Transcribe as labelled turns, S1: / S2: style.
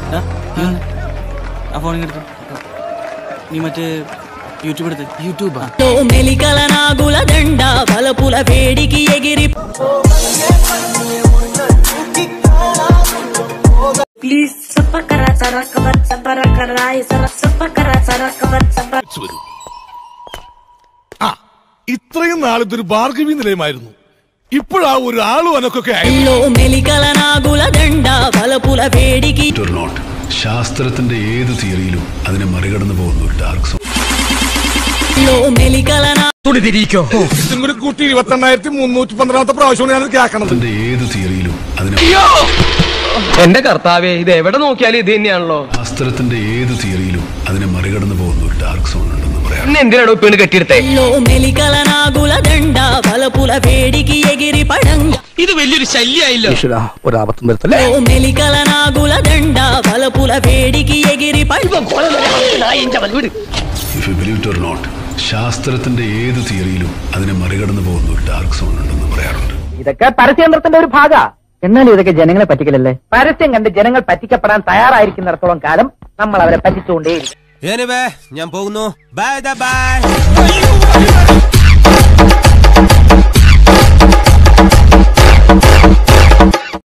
S1: ആ ഫോണിങ് എടുത്തു. നീ മറ്റേ യൂട്യൂബ് എടുത്ത്. യൂട്യൂബാ?
S2: ഇത്രയും നാളിതൊരു ഭാർഗവി നിലയമായിരുന്നു. ഇപ്പോഴാ ഒരു ആളും അനക്കൊക്കെ
S3: ശാസ്ത്രത്തിന്റെ ഏത് തിയറിയിലും അതിനെ മറികടന്നു പോകുന്ന ഒരു ഡാർക്ക് സോൺ.
S2: കൂട്ടി 28,315 പ്രാവശ്യമാണ് ഞാൻ കേൾക്കണത്.
S3: ഏത് തിയറിയിലും അതിനെ
S4: എന്റെ കർത്താവേ, ഇത് എവിടെ നോക്കിയാലും ഇത് തന്നെയാണല്ലോ.
S3: ശാസ്ത്രത്തിന്റെ ഏത് തിയറിയിലും അതിനെ മറികടന്നു പോകുന്ന ഒരു ഡാർക്ക് സോൺ ഉണ്ടെന്ന് പറയാം.
S4: എന്തിനാണോ ഇപ്പൊ കെട്ടിയെടുത്തേ? ഇത് വലിയൊരു ശല്യായില്ലോ.
S5: ഒരാപത്തും വരുത്തല്ലേ.
S3: If you believe it or not, ശാസ്ത്രത്തിന്റെ ഏത് തിയറിയിലും അതിനെ മറികടന്നു പോകുന്ന ഒരു ഡാർക്ക് സോൺ ഉണ്ടെന്ന് പറയാറുണ്ട്.
S6: ഇതൊക്കെ പരസ്യതന്ത്രത്തിന്റെ ഒരു ഭാഗ. എന്നാലും ഇതൊക്കെ ജനങ്ങളെ പറ്റിക്കലല്ലേ. പരസ്യം കണ്ട് ജനങ്ങൾ പറ്റിക്കപ്പെടാൻ തയ്യാറായിരിക്കുന്നിടത്തോളം കാലം നമ്മൾ അവരെ പറ്റിച്ചുകൊണ്ടേയിരിക്കും.
S7: ഞാൻ പോകുന്നു. Bye by.